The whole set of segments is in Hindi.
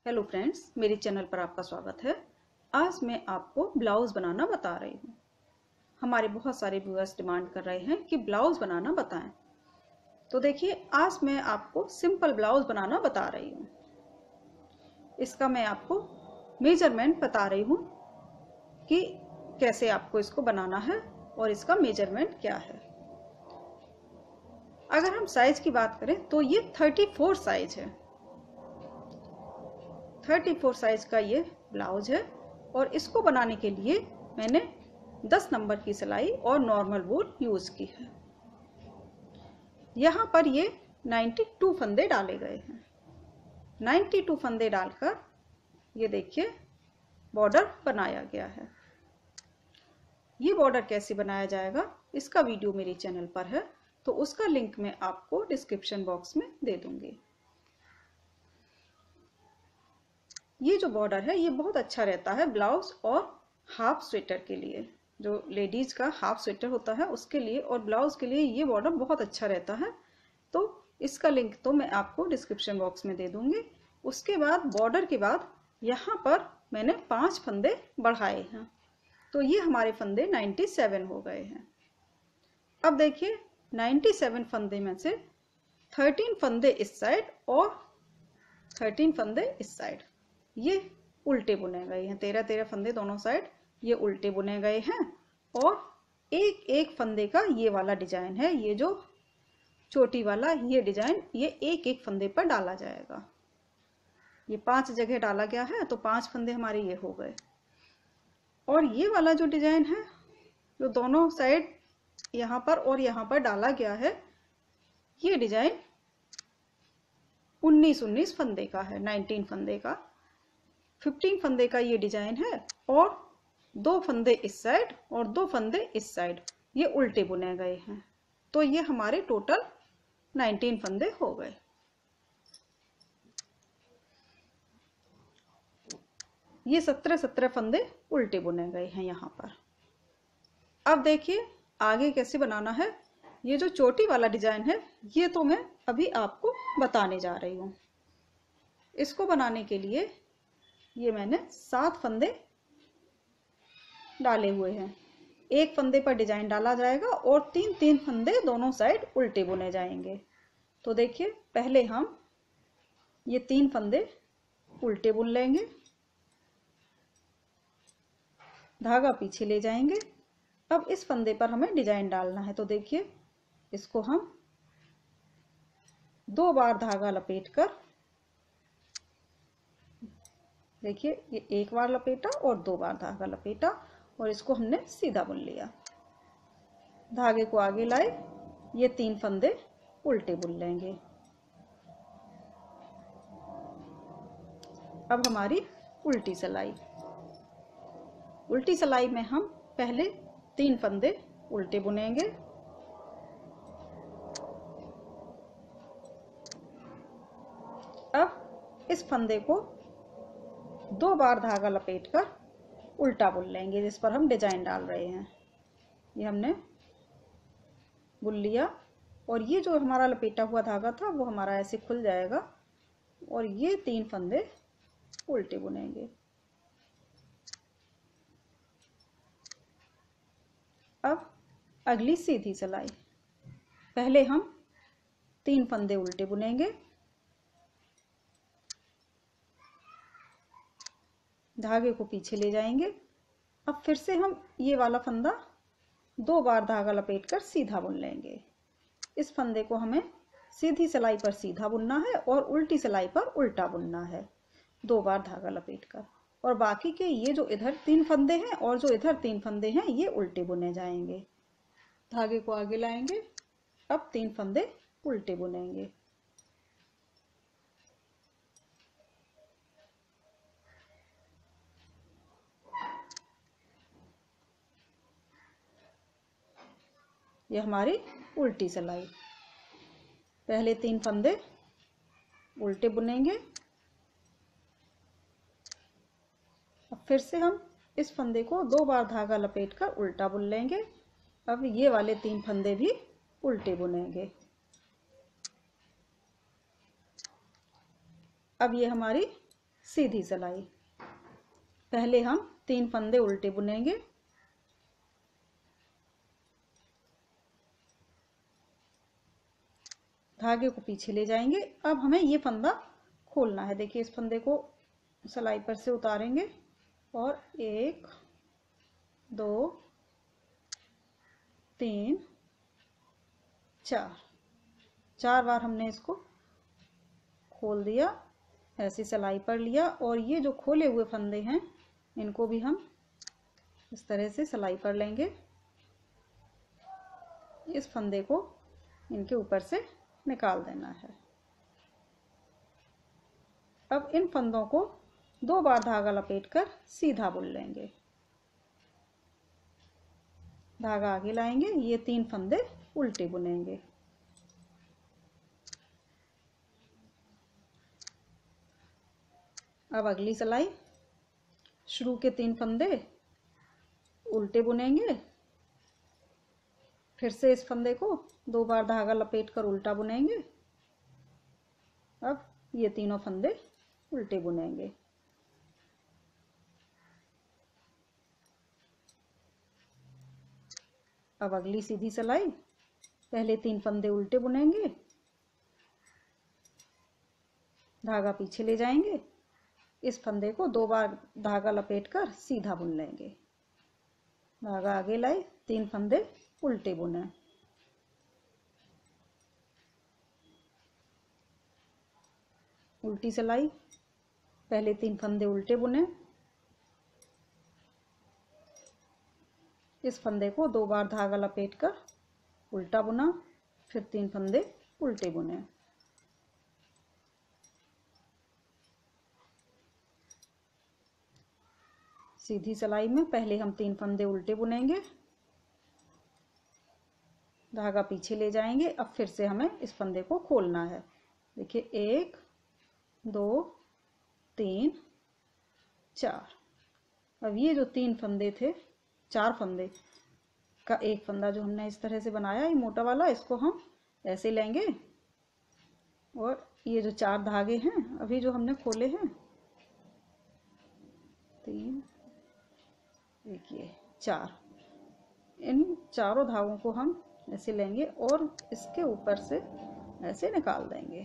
हेलो फ्रेंड्स, मेरे चैनल पर आपका स्वागत है। आज मैं आपको ब्लाउज बनाना बता रही हूँ। हमारे बहुत सारे व्यूअर्स डिमांड कर रहे हैं कि ब्लाउज बनाना बताएं। तो देखिए, आज मैं आपको सिंपल ब्लाउज बनाना बता रही हूँ। इसका मैं आपको मेजरमेंट बता रही हूँ कि कैसे आपको इसको बनाना है और इसका मेजरमेंट क्या है। अगर हम साइज की बात करें तो ये 34 साइज है। 34 साइज का ये ब्लाउज है और इसको बनाने के लिए मैंने 10 नंबर की सिलाई और नॉर्मल वूल यूज की है। यहाँ पर ये 92 फंदे डाले गए हैं। 92 फंदे डालकर ये देखिए बॉर्डर बनाया गया है। ये बॉर्डर कैसे बनाया जाएगा इसका वीडियो मेरे चैनल पर है, तो उसका लिंक मैं आपको डिस्क्रिप्शन बॉक्स में दे दूंगी। ये जो बॉर्डर है ये बहुत अच्छा रहता है ब्लाउज और हाफ स्वेटर के लिए। जो लेडीज का हाफ स्वेटर होता है उसके लिए और ब्लाउज के लिए ये बॉर्डर बहुत अच्छा रहता है। तो इसका लिंक तो मैं आपको डिस्क्रिप्शन बॉक्स में दे दूंगी। उसके बाद बॉर्डर के बाद यहाँ पर मैंने 5 फंदे बढ़ाए हैं, तो ये हमारे फंदे 97 हो गए हैं। अब देखिए 97 फंदे में से 13 फंदे इस साइड और 13 फंदे इस साइड ये उल्टे बुने गए हैं। 13 फंदे दोनों साइड ये उल्टे बुने गए हैं और एक एक फंदे का ये वाला डिजाइन है। ये जो चोटी वाला ये डिजाइन ये एक एक फंदे पर डाला जाएगा। ये 5 जगह डाला गया है, तो 5 फंदे हमारे ये हो गए। और ये वाला जो डिजाइन है जो दोनों साइड यहाँ पर और यहाँ पर डाला गया है, ये डिजाइन 19 फंदे का है। 19 फंदे का 15 फंदे का ये डिजाइन है और 2 फंदे इस साइड और 2 फंदे इस साइड ये उल्टे बुने गए हैं। तो ये हमारे टोटल 19 फंदे हो गए। ये 17 फंदे उल्टे बुने गए हैं यहाँ पर। अब देखिए आगे कैसे बनाना है। ये जो चोटी वाला डिजाइन है ये तो मैं अभी आपको बताने जा रही हूँ। इसको बनाने के लिए ये मैंने 7 फंदे डाले हुए हैं। एक फंदे पर डिजाइन डाला जाएगा और 3 फंदे दोनों साइड उल्टे बुने जाएंगे। तो देखिए पहले हम ये 3 फंदे उल्टे बुन लेंगे, धागा पीछे ले जाएंगे। अब इस फंदे पर हमें डिजाइन डालना है, तो देखिए इसको हम 2 बार धागा लपेटकर, देखिए ये 1 बार लपेटा और 2 बार धागा लपेटा और इसको हमने सीधा बुन लिया। धागे को आगे लाए, ये 3 फंदे उल्टे बुन लेंगे। अब हमारी उल्टी सिलाई। उल्टी सिलाई में हम पहले 3 फंदे उल्टे बुनेंगे। अब इस फंदे को 2 बार धागा लपेटकर उल्टा बुन लेंगे जिस पर हम डिजाइन डाल रहे हैं। ये हमने बुन लिया और ये जो हमारा लपेटा हुआ धागा था वो हमारा ऐसे खुल जाएगा और ये 3 फंदे उल्टे बुनेंगे। अब अगली सीधी सिलाई। पहले हम 3 फंदे उल्टे बुनेंगे, धागे को पीछे ले जाएंगे। अब फिर से हम ये वाला फंदा 2 बार धागा लपेटकर सीधा बुन लेंगे। इस फंदे को हमें सीधी सिलाई पर सीधा बुनना है और उल्टी सिलाई पर उल्टा बुनना है 2 बार धागा लपेटकर। और बाकी के ये जो इधर 3 फंदे हैं और जो इधर 3 फंदे हैं ये उल्टे बुने जाएंगे। धागे को आगे लाएंगे। अब 3 फंदे उल्टे बुनेंगे। ये हमारी उल्टी सिलाई। पहले 3 फंदे उल्टे बुनेंगे। अब फिर से हम इस फंदे को 2 बार धागा लपेटकर उल्टा बुन लेंगे। अब ये वाले 3 फंदे भी उल्टे बुनेंगे। अब ये हमारी सीधी सिलाई। पहले हम 3 फंदे उल्टे बुनेंगे, धागे को पीछे ले जाएंगे। अब हमें ये फंदा खोलना है। देखिए इस फंदे को सिलाई पर से उतारेंगे और 1 2 3 4 बार हमने इसको खोल दिया, ऐसी सिलाई पर लिया। और ये जो खोले हुए फंदे हैं इनको भी हम इस तरह से सिलाई पर लेंगे। इस फंदे को इनके ऊपर से निकाल देना है। अब इन फंदों को 2 बार धागा लपेटकर सीधा बुन लेंगे। धागा आगे लाएंगे, ये 3 फंदे उल्टे बुनेंगे। अब अगली सिलाई, शुरू के 3 फंदे उल्टे बुनेंगे, फिर से इस फंदे को 2 बार धागा लपेटकर उल्टा बुनेंगे। अब ये तीनों फंदे उल्टे बुनेंगे। अब अगली सीधी सिलाई, पहले 3 फंदे उल्टे बुनेंगे, धागा पीछे ले जाएंगे, इस फंदे को 2 बार धागा लपेटकर सीधा बुन लेंगे। धागा आगे लाए, 3 फंदे उल्टे बुने। उल्टी सिलाई, पहले 3 फंदे उल्टे बुने, इस फंदे को 2 बार धागा लपेटकर उल्टा बुना, फिर 3 फंदे उल्टे बुने। सीधी सिलाई में पहले हम 3 फंदे उल्टे बुनेंगे, धागा पीछे ले जाएंगे। अब फिर से हमें इस फंदे को खोलना है। देखिए 1 2 3 4। अब ये जो 3 फंदे थे, 4 फंदे का एक फंदा जो हमने इस तरह से बनाया, ये मोटा वाला, इसको हम ऐसे लेंगे और ये जो 4 धागे हैं अभी जो हमने खोले हैं, 3 1 ये 4, इन चारों धागों को हम ऐसे लेंगे और इसके ऊपर से ऐसे निकाल देंगे।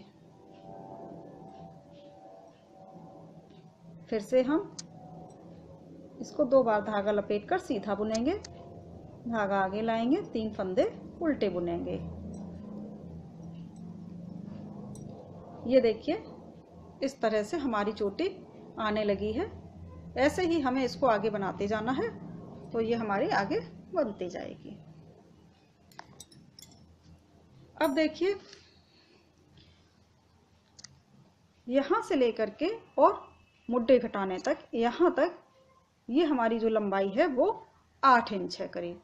फिर से हम इसको 2 बार धागा लपेटकर सीधा बुनेंगे, धागा आगे लाएंगे, 3 फंदे उल्टे बुनेंगे। ये देखिए इस तरह से हमारी चोटी आने लगी है। ऐसे ही हमें इसको आगे बनाते जाना है, तो ये हमारी आगे बनती जाएगी। अब देखिए यहां से लेकर के और मुड्डे घटाने तक, यहां तक ये हमारी जो लंबाई है वो 8 इंच है करीब।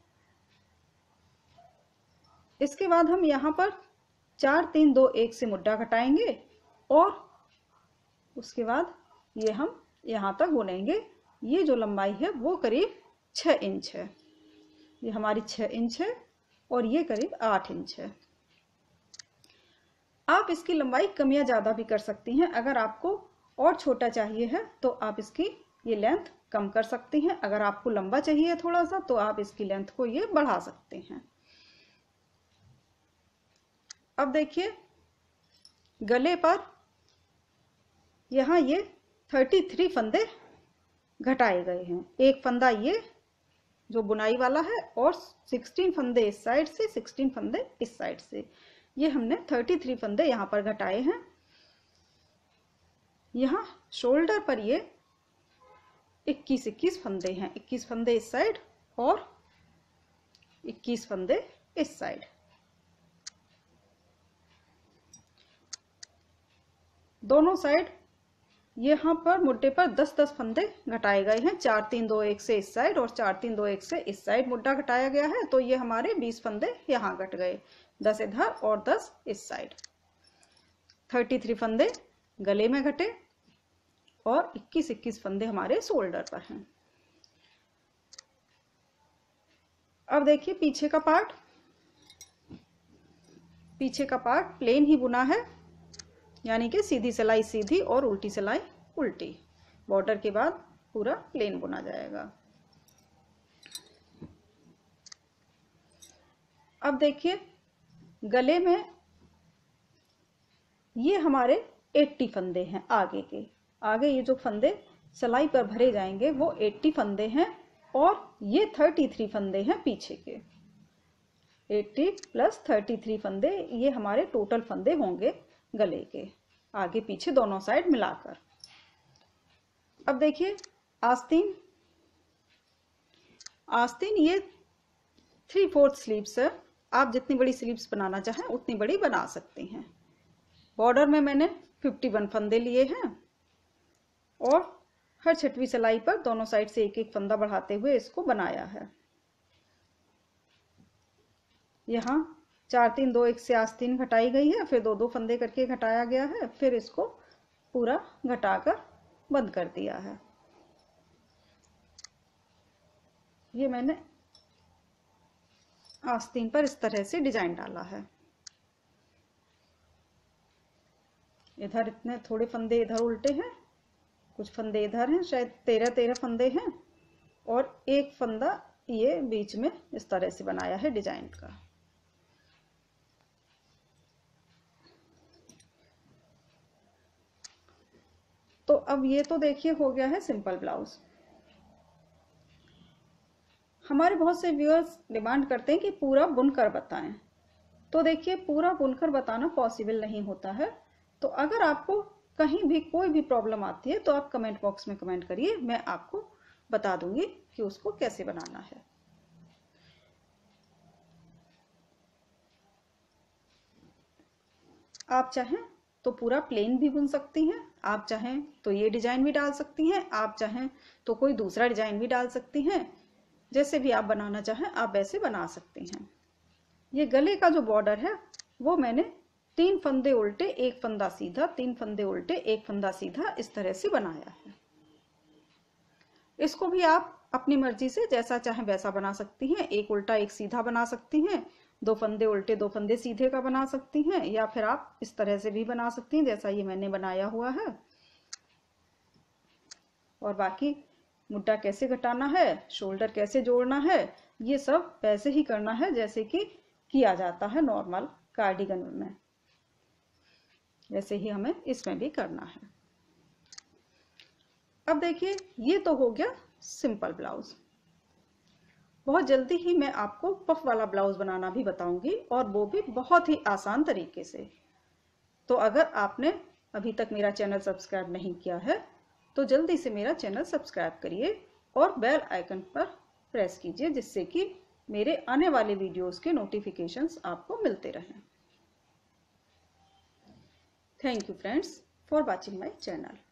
इसके बाद हम यहाँ पर 4 3 2 1 से मुड्डा घटाएंगे और उसके बाद ये हम यहाँ तक बुनेंगे। ये जो लंबाई है वो करीब 6 इंच है। ये हमारी 6 इंच है और ये करीब 8 इंच है। आप इसकी लंबाई कम या ज़्यादा भी कर सकती हैं। अगर आपको और छोटा चाहिए है तो आप इसकी ये लेंथ कम कर सकती हैं। अगर आपको लंबा चाहिए थोड़ा सा तो आप इसकी लेंथ को ये बढ़ा सकते हैं। अब देखिए गले पर यहाँ ये 33 फंदे घटाए गए हैं। एक फंदा ये जो बुनाई वाला है और 16 फंदे इस साइड से, 16 फंदे इस साइड से, ये हमने 33 फंदे यहाँ पर घटाए हैं। यहाँ शोल्डर पर ये 21 फंदे हैं, 21 फंदे इस साइड और 21 फंदे इस साइड। दोनों साइड यहाँ पर मुड्डे पर 10-10 फंदे घटाए गए हैं। 4 3 2 1 से इस साइड और 4 3 2 1 से इस साइड मुड्डा घटाया गया है। तो ये हमारे 20 फंदे यहाँ घट गए, 10 इधर और 10 इस साइड। 33 फंदे गले में घटे और 21 फंदे हमारे शोल्डर पर हैं। अब देखिए पीछे का पार्ट, पीछे का पार्ट प्लेन ही बुना है, यानी कि सीधी सिलाई सीधी और उल्टी सिलाई उल्टी। बॉर्डर के बाद पूरा प्लेन बुना जाएगा। अब देखिए गले में ये हमारे 80 फंदे हैं आगे के। आगे ये जो फंदे सिलाई पर भरे जाएंगे वो 80 फंदे हैं और ये 33 फंदे हैं पीछे के। 80 प्लस 33 फंदे ये हमारे टोटल फंदे होंगे गले के, आगे पीछे दोनों साइड मिलाकर। अब देखिए आस्तीन। आस्तीन ये 3/4 स्लीव्स है। आप जितनी बड़ी स्लीव्स बनाना चाहें उतनी बड़ी बना सकते हैं। बॉर्डर में मैंने 51 फंदे लिए हैं और हर 6वीं सिलाई पर दोनों साइड से एक एक फंदा बढ़ाते हुए इसको बनाया है। यहाँ 4 3 2 1 से आस्तीन घटाई गई है, फिर 2 2 फंदे करके घटाया गया है, फिर इसको पूरा घटाकर बंद कर दिया है। ये मैंने आस्तीन पर इस तरह से डिजाइन डाला है। इधर इतने थोड़े फंदे इधर उल्टे हैं, कुछ फंदे इधर हैं, शायद 13 फंदे हैं और एक फंदा ये बीच में इस तरह से बनाया है डिजाइन का। तो अब ये तो देखिए हो गया है सिंपल ब्लाउज। हमारे बहुत से व्यूअर्स डिमांड करते हैं कि पूरा बुनकर बताएं, तो देखिए पूरा बुनकर बताना पॉसिबल नहीं होता है। तो अगर आपको कहीं भी कोई भी प्रॉब्लम आती है तो आप कमेंट बॉक्स में कमेंट करिए, मैं आपको बता दूंगी कि उसको कैसे बनाना है। आप चाहें तो पूरा प्लेन भी बुन सकती हैं, आप चाहें तो ये डिजाइन भी डाल सकती हैं, आप चाहें तो कोई दूसरा डिजाइन भी डाल सकती हैं। जैसे भी आप बनाना चाहें आप वैसे बना सकती हैं। ये गले का जो बॉर्डर है वो मैंने 3 फंदे उल्टे 1 फंदा सीधा, 3 फंदे उल्टे 1 फंदा सीधा इस तरह से बनाया है। इसको भी आप अपनी मर्जी से जैसा चाहें वैसा बना सकती हैं। 1 उल्टा 1 सीधा बना सकती हैं, 2 फंदे उल्टे 2 फंदे सीधे का बना सकती हैं, या फिर आप इस तरह से भी बना सकती हैं जैसा ये मैंने बनाया हुआ है। और बाकी मुड्डा कैसे घटाना है, शोल्डर कैसे जोड़ना है, ये सब वैसे ही करना है जैसे कि किया जाता है नॉर्मल कार्डिगन में, वैसे ही हमें इसमें भी करना है। अब देखिए ये तो हो गया सिंपल ब्लाउज। बहुत जल्दी ही मैं आपको पफ वाला ब्लाउज बनाना भी बताऊंगी और वो भी बहुत ही आसान तरीके से। तो अगर आपने अभी तक मेरा चैनल सब्सक्राइब नहीं किया है तो जल्दी से मेरा चैनल सब्सक्राइब करिए और बेल आइकन पर प्रेस कीजिए, जिससे कि मेरे आने वाले वीडियोस के नोटिफिकेशंस आपको मिलते रहें। Thank you friends for watching my channel.